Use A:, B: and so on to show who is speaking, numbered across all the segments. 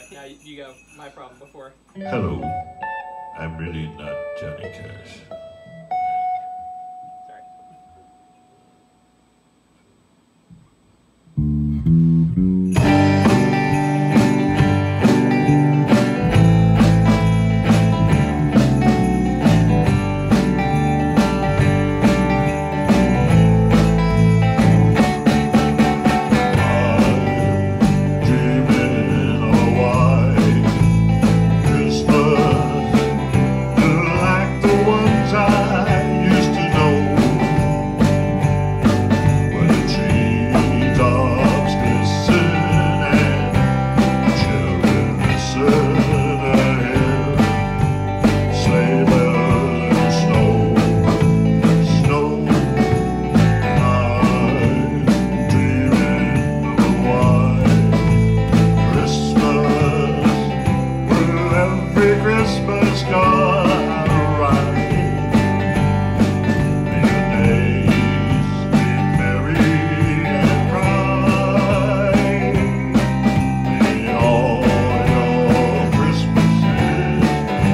A: Now you go. My problem before.
B: Hello, I'm really not Johnny Cash.
A: Sorry.
B: Christmas gone right. May your days be merry and bright. May all your Christmases be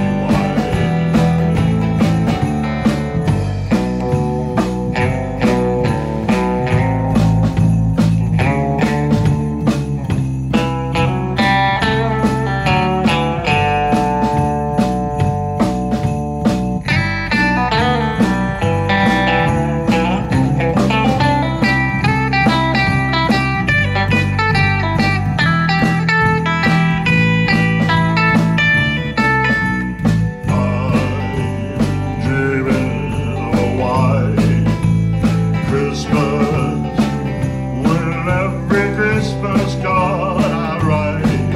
B: Christmas card I write.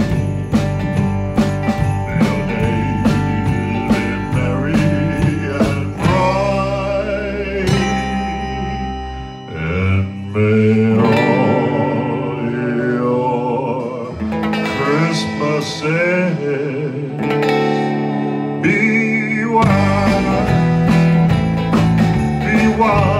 B: May your days be merry and bright, and may all your Christmases be wild, be wild.